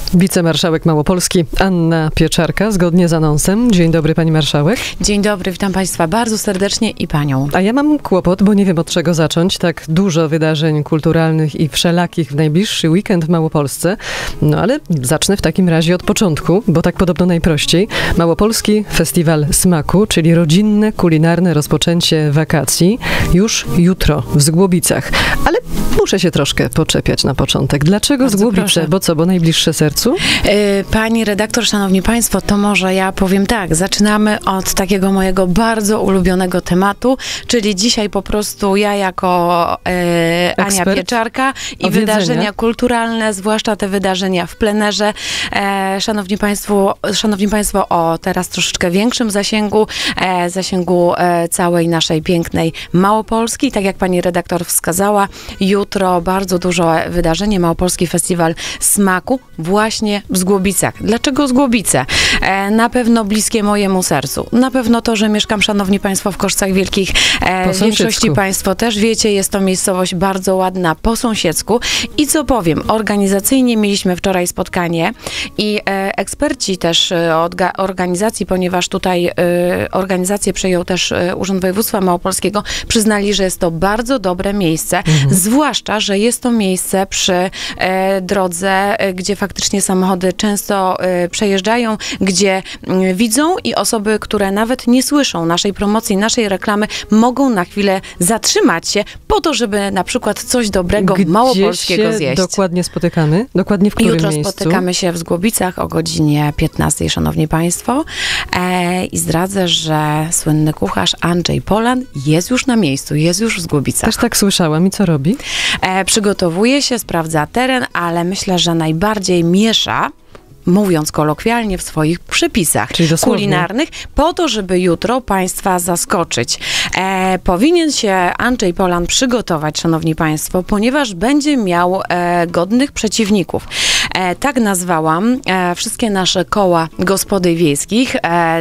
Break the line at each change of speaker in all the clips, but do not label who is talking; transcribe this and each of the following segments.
Wicemarszałek Małopolski Anna Pieczarka, zgodnie z anonsem. Dzień dobry, pani marszałek.
Dzień dobry, witam państwa bardzo serdecznie i panią.
A ja mam kłopot, bo nie wiem, od czego zacząć. Tak dużo wydarzeń kulturalnych i wszelakich w najbliższy weekend w Małopolsce. No ale zacznę w takim razie od początku, bo tak podobno najprościej. Małopolski Festiwal Smaku, czyli rodzinne, kulinarne rozpoczęcie wakacji już jutro w Zgłobicach. Ale muszę się troszkę poczepiać na początek. Dlaczego
Bardzo
Zgłobice?
proszę.
Bo co, bo najbliższe sercu?
Pani redaktor, szanowni państwo, to może ja powiem tak, zaczynamy od takiego mojego bardzo ulubionego tematu, czyli dzisiaj po prostu ja jako Ania Pieczarka i wydarzenia kulturalne, zwłaszcza te wydarzenia w plenerze. Szanowni państwo, o teraz troszeczkę większym zasięgu całej naszej pięknej Małopolski. Tak jak pani redaktor wskazała, jutro bardzo duże wydarzenie, Małopolski Festiwal Smaku, właśnie w Zgłobicach. Dlaczego Zgłobice? Na pewno bliskie mojemu sercu. Na pewno to, że mieszkam, szanowni państwo, w Koszcach Wielkich. W większości państwo też wiecie, jest to miejscowość bardzo ładna po sąsiedzku. I co powiem, organizacyjnie mieliśmy wczoraj spotkanie i eksperci też od organizacji, ponieważ tutaj organizację przejął też Urząd Województwa Małopolskiego, przyznali, że jest to bardzo dobre miejsce, zwłaszcza, że jest to miejsce przy drodze, gdzie faktycznie samochody często przejeżdżają, gdzie widzą i osoby, które nawet nie słyszą naszej promocji, naszej reklamy, mogą na chwilę zatrzymać się po to, żeby na przykład coś dobrego małopolskiego zjeść.
Dokładnie spotykamy? Dokładnie w którym
Jutro
miejscu?
spotykamy się w Zgłobicach o godzinie 15, szanowni państwo. I zdradzę, że słynny kucharz Andrzej Polan jest już na miejscu, jest już w Zgłobicach.
Też tak słyszałam. I co robi?
Przygotowuje się, sprawdza teren, ale myślę, że najbardziej miesza, mówiąc kolokwialnie, w swoich przepisach kulinarnych, po to, żeby jutro państwa zaskoczyć. Powinien się Andrzej Polan przygotować, szanowni państwo, ponieważ będzie miał godnych przeciwników. Tak nazwałam wszystkie nasze koła gospodyń wiejskich,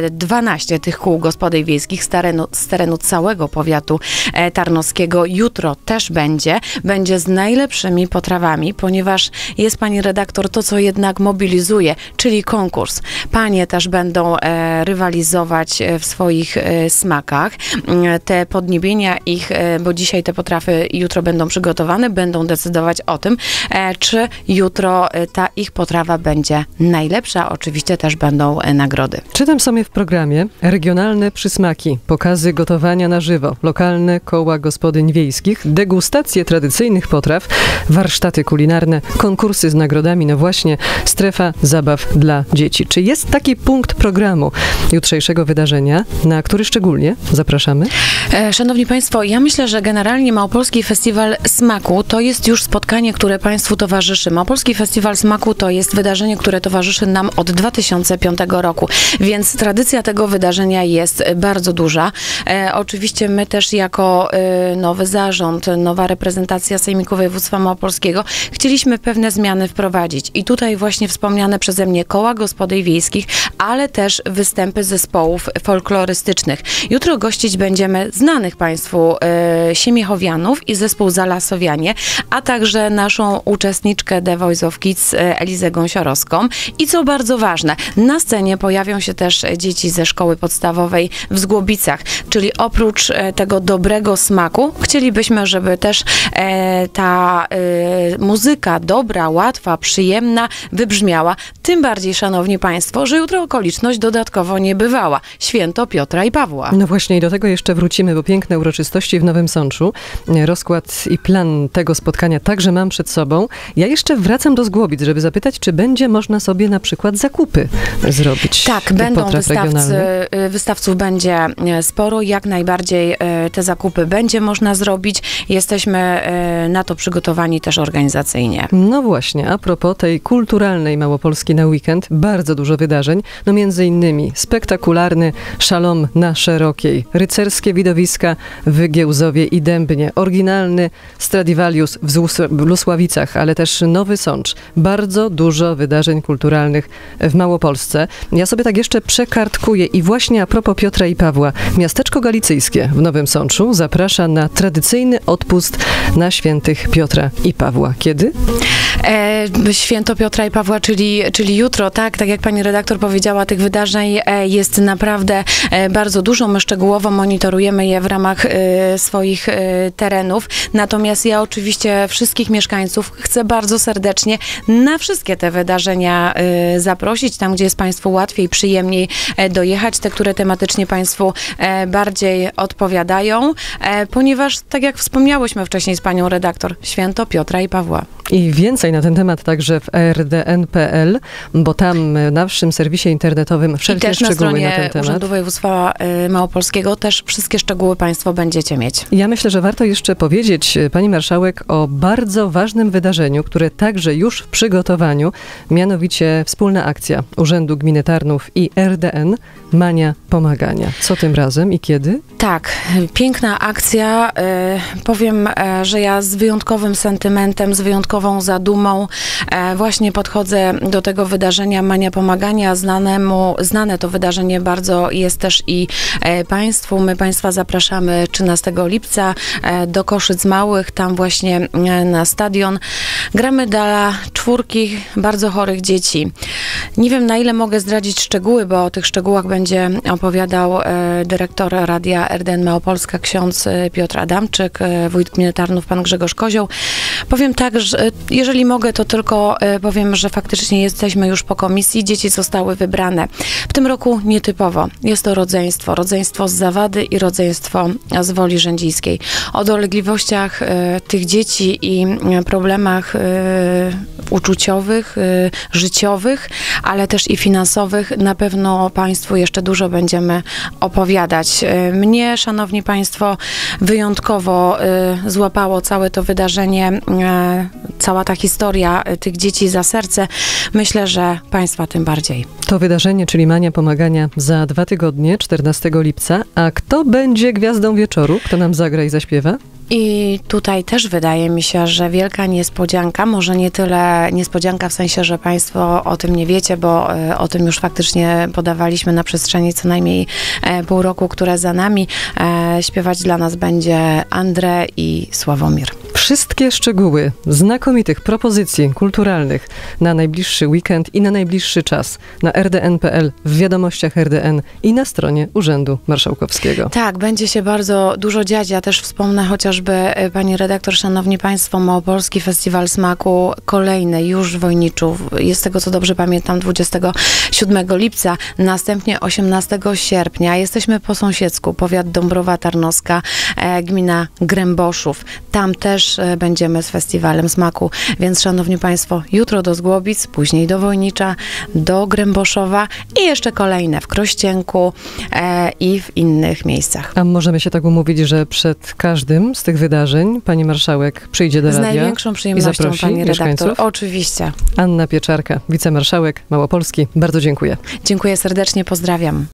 12 tych kół gospodyń wiejskich z terenu całego powiatu tarnowskiego. Jutro też będzie z najlepszymi potrawami, ponieważ jest, pani redaktor, to, co jednak mobilizuje, czyli konkurs. Panie też będą rywalizować w swoich smakach. Te podniebienia ich, bo dzisiaj te potrawy jutro będą przygotowane, będą decydować o tym, czy jutro ta ich potrawa będzie najlepsza. Oczywiście też będą nagrody.
Czytam sobie w programie regionalne przysmaki, pokazy gotowania na żywo, lokalne koła gospodyń wiejskich, degustacje tradycyjnych potraw, warsztaty kulinarne, konkursy z nagrodami, no właśnie strefa zabaw dla dzieci. Czy jest taki punkt programu jutrzejszego wydarzenia, na który szczególnie zapraszamy?
Szanowni państwo, ja myślę, że generalnie Małopolski Festiwal Smaku to jest już spotkanie, które państwu towarzyszy. Małopolski Festiwal Smaku to jest wydarzenie, które towarzyszy nam od 2005 roku, więc tradycja tego wydarzenia jest bardzo duża. Oczywiście my też jako nowy zarząd, nowa reprezentacja Sejmiku Województwa Małopolskiego chcieliśmy pewne zmiany wprowadzić i tutaj właśnie wspomniane przeze mnie koła gospodyń wiejskich, ale też występy zespołów folklorystycznych. Jutro gościć będziemy znanych państwu Siemiechowianów i zespół Zalasowianie, a także naszą uczestniczkę The Voice of Kids Elizę Gąsiorowską. I co bardzo ważne, na scenie pojawią się też dzieci ze szkoły podstawowej w Zgłobicach, czyli oprócz tego dobrego smaku chcielibyśmy, żeby też ta muzyka dobra, łatwa, przyjemna wybrzmiała. Tym bardziej, szanowni państwo, że jutro okoliczność dodatkowo niebywała. Święto Piotra i Pawła.
No właśnie i do tego jeszcze wrócimy, bo piękne uroczystości w Nowym Sączu. Rozkład i plan tego spotkania także mam przed sobą. Ja jeszcze wracam do Zgłobic, żeby zapytać, czy będzie można sobie na przykład zakupy zrobić.
Tak, będą wystawców będzie sporo. Jak najbardziej te zakupy będzie można zrobić. Jesteśmy na to przygotowani też organizacyjnie.
No właśnie, a propos tej kulturalnej Małopolski na weekend, bardzo dużo wydarzeń, no między innymi spektakularny Szalom na Szerokiej, rycerskie widowiska w Giełzowie i Dębnie, oryginalny Stradivarius w Lusławicach, ale też Nowy Sącz. Bardzo dużo wydarzeń kulturalnych w Małopolsce. Ja sobie tak jeszcze przekartkuję i właśnie a propos Piotra i Pawła, miasteczko galicyjskie w Nowym Sączu zaprasza na tradycyjny odpust na świętych Piotra i Pawła. Kiedy?
Święto Piotra i Pawła, czyli jutro, tak jak pani redaktor powiedziała, tych wydarzeń jest naprawdę bardzo dużo. My szczegółowo monitorujemy je w ramach swoich terenów. Natomiast ja oczywiście wszystkich mieszkańców chcę bardzo serdecznie na wszystkie te wydarzenia zaprosić, tam gdzie jest państwu łatwiej, przyjemniej dojechać, te, które tematycznie państwu bardziej odpowiadają, ponieważ tak jak wspomniałyśmy wcześniej z panią redaktor, święto Piotra i Pawła.
I więcej na ten temat także w rdn.pl, bo tam w naszym serwisie internetowym wszelkie szczegóły na ten temat.
Urzędu Województwa Małopolskiego też wszystkie szczegóły państwo będziecie mieć.
Ja myślę, że warto jeszcze powiedzieć, pani marszałek, o bardzo ważnym wydarzeniu, które także już w przygotowaniu, mianowicie wspólna akcja Urzędu Gminy Tarnów i RDN Mania Pomagania. Co tym razem i kiedy?
Tak, piękna akcja. Powiem, że ja z wyjątkowym sentymentem, z wyjątkową zadumą właśnie podchodzę do tego wydarzenia Mania Pomagania. Znane to wydarzenie bardzo jest też i państwu. My państwa zapraszamy 13 lipca do Koszyc Małych, tam właśnie na stadion. Gramy dla 4 bardzo chorych dzieci. Nie wiem, na ile mogę zdradzić szczegóły, bo o tych szczegółach będzie opowiadał dyrektor Radia RDN Małopolska, ksiądz Piotr Adamczyk, wójt gminy Tarnów, pan Grzegorz Kozioł. Powiem tak, że jeżeli mogę, to tylko powiem, że faktycznie jesteśmy już po komisji. Dzieci zostały wybrane. W tym roku nietypowo. Jest to rodzeństwo. Rodzeństwo z Zawady i rodzeństwo z Woli Rzędziskiej. O dolegliwościach tych dzieci i problemach uczuciowych, życiowych, ale też i finansowych na pewno państwu jeszcze dużo będziemy opowiadać. Mnie, szanowni państwo, wyjątkowo złapało całe to wydarzenie, cała ta historia tych dzieci za serce. Myślę, że państwa tym bardziej.
To wydarzenie, czyli Mania Pomagania za 2 tygodnie, 14 lipca. A kto będzie gwiazdą wieczoru? Kto nam zagra i zaśpiewa?
I tutaj też wydaje mi się, że wielka niespodzianka, może nie tyle niespodzianka w sensie, że państwo o tym nie wiecie, bo o tym już faktycznie podawaliśmy na przestrzeni co najmniej pół roku, które za nami. Śpiewać dla nas będzie André i Sławomir.
Wszystkie szczegóły znakomitych propozycji kulturalnych na najbliższy weekend i na najbliższy czas na rdn.pl, w wiadomościach RDN i na stronie Urzędu Marszałkowskiego.
Tak, będzie się bardzo dużo dziać. Ja też wspomnę chociażby, pani redaktor, szanowni państwo, Małopolski Festiwal Smaku, kolejny już w Wojniczu, jest tego co dobrze pamiętam 27 lipca, następnie 18 sierpnia. Jesteśmy po sąsiedzku, powiat Dąbrowa Tarnowska, gmina Gręboszów. Tam też będziemy z Festiwalem Smaku, więc szanowni państwo, jutro do Zgłobic, później do Wojnicza, do Gręboszowa i jeszcze kolejne w Krościenku i w innych miejscach.
A możemy się tak umówić, że przed każdym z tych wydarzeń pani marszałek przyjdzie do radia?
Z największą przyjemnością, pani redaktor. Oczywiście.
Anna Pieczarka, wicemarszałek Małopolski. Bardzo dziękuję.
Dziękuję serdecznie, pozdrawiam.